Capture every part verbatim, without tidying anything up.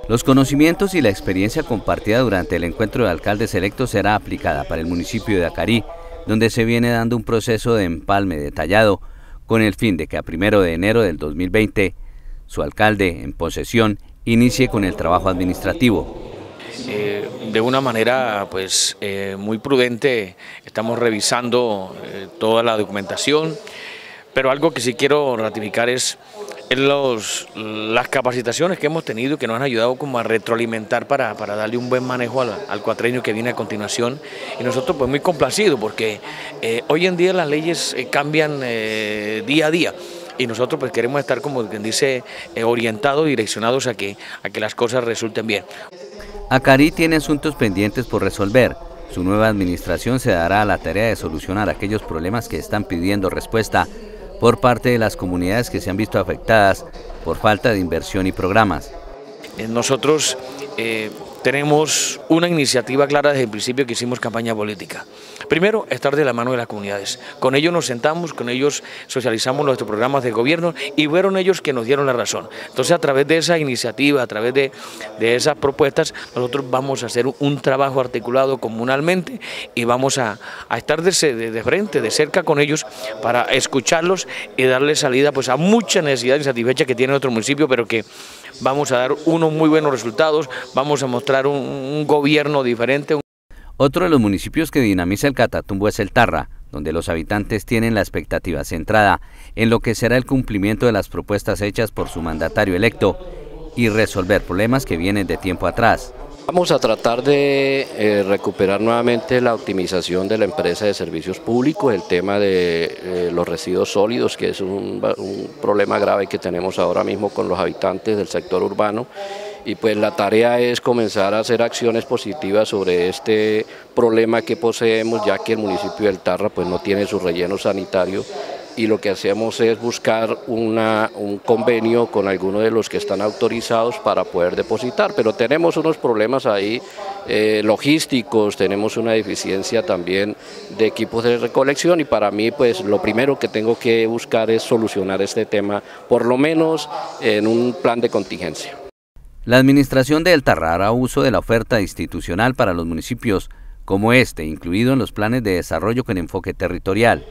Los conocimientos y la experiencia compartida durante el encuentro de alcaldes electos será aplicada para el municipio de Acarí, donde se viene dando un proceso de empalme detallado con el fin de que a primero de enero del dos mil veinte su alcalde en posesión inicie con el trabajo administrativo. Eh, de una manera pues eh, muy prudente estamos revisando eh, toda la documentación, pero algo que sí quiero ratificar es los, las capacitaciones que hemos tenido, que nos han ayudado como a retroalimentar para, para darle un buen manejo al, al cuatrienio que viene a continuación, y nosotros pues muy complacidos porque eh, hoy en día las leyes eh, cambian eh, día a día. Y nosotros pues queremos estar, como quien dice, eh, orientados, direccionados a que, a que las cosas resulten bien. Acarí tiene asuntos pendientes por resolver. Su nueva administración se dará a la tarea de solucionar aquellos problemas que están pidiendo respuesta por parte de las comunidades que se han visto afectadas por falta de inversión y programas. Nosotros eh, tenemos una iniciativa clara desde el principio que hicimos campaña política. Primero, estar de la mano de las comunidades. Con ellos nos sentamos, con ellos socializamos nuestros programas de gobierno y fueron ellos que nos dieron la razón. Entonces, a través de esa iniciativa, a través de, de esas propuestas, nosotros vamos a hacer un trabajo articulado comunalmente y vamos a, a estar de, de, de frente, de cerca con ellos para escucharlos y darle salida pues, a muchas necesidades insatisfechas que tiene nuestro municipio, pero que vamos a dar unos muy buenos resultados, vamos a mostrar un, un gobierno diferente. Otro de los municipios que dinamiza el Catatumbo es el Tarra, donde los habitantes tienen la expectativa centrada en lo que será el cumplimiento de las propuestas hechas por su mandatario electo y resolver problemas que vienen de tiempo atrás. Vamos a tratar de eh, recuperar nuevamente la optimización de la empresa de servicios públicos, el tema de eh, los residuos sólidos, que es un, un problema grave que tenemos ahora mismo con los habitantes del sector urbano. Y pues la tarea es comenzar a hacer acciones positivas sobre este problema que poseemos, ya que el municipio del Tarra pues no tiene su relleno sanitario, y lo que hacemos es buscar una, un convenio con algunos de los que están autorizados para poder depositar, pero tenemos unos problemas ahí eh, logísticos, tenemos una deficiencia también de equipos de recolección, y para mí pues lo primero que tengo que buscar es solucionar este tema, por lo menos en un plan de contingencia. La administración de El Tarra hará uso de la oferta institucional para los municipios como este, incluido en los planes de desarrollo con enfoque territorial.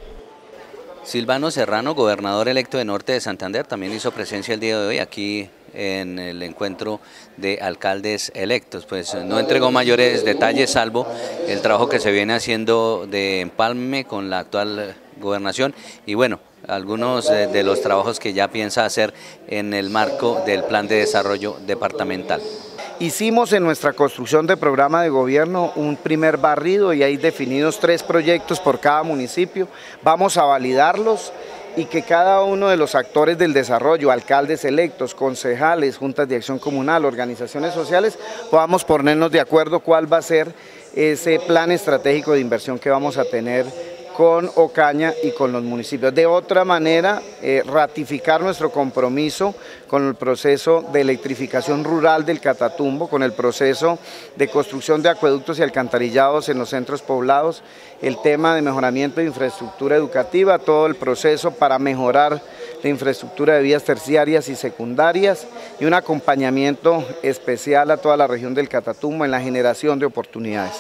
Silvano Serrano, gobernador electo de Norte de Santander, también hizo presencia el día de hoy aquí en el encuentro de alcaldes electos. Pues no entregó mayores detalles, salvo el trabajo que se viene haciendo de empalme con la actual gobernación y bueno, algunos de, de los trabajos que ya piensa hacer en el marco del plan de desarrollo departamental. Hicimos en nuestra construcción de programa de gobierno un primer barrido y hay definidos tres proyectos por cada municipio. Vamos a validarlos y que cada uno de los actores del desarrollo, alcaldes electos, concejales, juntas de acción comunal, organizaciones sociales, podamos ponernos de acuerdo cuál va a ser ese plan estratégico de inversión que vamos a tener con Ocaña y con los municipios. De otra manera, eh, ratificar nuestro compromiso con el proceso de electrificación rural del Catatumbo, con el proceso de construcción de acueductos y alcantarillados en los centros poblados, el tema de mejoramiento de infraestructura educativa, todo el proceso para mejorar la infraestructura de vías terciarias y secundarias y un acompañamiento especial a toda la región del Catatumbo en la generación de oportunidades.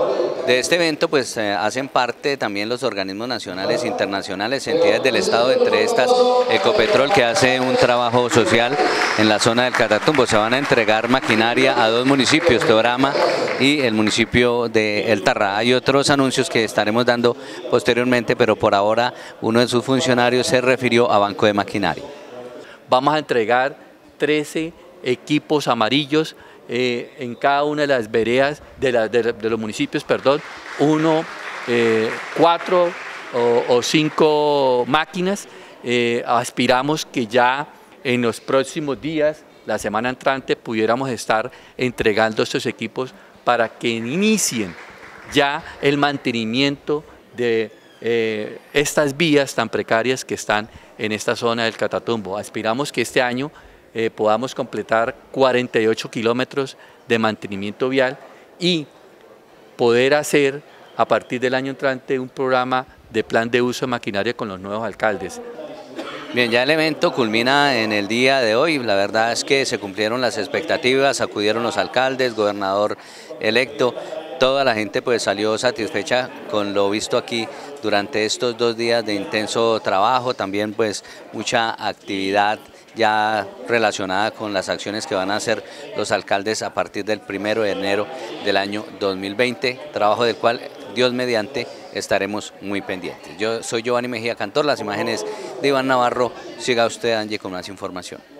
De este evento pues eh, hacen parte también los organismos nacionales e internacionales, entidades del Estado, entre estas Ecopetrol, que hace un trabajo social en la zona del Catatumbo. Se van a entregar maquinaria a dos municipios, Teorama y el municipio de El Tarra. Hay otros anuncios que estaremos dando posteriormente, pero por ahora uno de sus funcionarios se refirió a Banco de Maquinaria. Vamos a entregar trece equipos amarillos Eh, en cada una de las veredas de, la, de, de los municipios, perdón, uno, eh, cuatro o, o cinco máquinas. Eh, aspiramos que ya en los próximos días, la semana entrante, pudiéramos estar entregando estos equipos para que inicien ya el mantenimiento de eh, estas vías tan precarias que están en esta zona del Catatumbo. Aspiramos que este año Eh, podamos completar cuarenta y ocho kilómetros de mantenimiento vial y poder hacer a partir del año entrante un programa de plan de uso de maquinaria con los nuevos alcaldes. Bien, ya el evento culmina en el día de hoy. La verdad es que se cumplieron las expectativas, acudieron los alcaldes, gobernador electo. Toda la gente pues salió satisfecha con lo visto aquí durante estos dos días de intenso trabajo, también pues mucha actividad ya relacionada con las acciones que van a hacer los alcaldes a partir del primero de enero del año dos mil veinte, trabajo del cual Dios mediante estaremos muy pendientes. Yo soy Giovanni Mejía Cantor, las imágenes de Iván Navarro. Siga usted, Angie, con más información.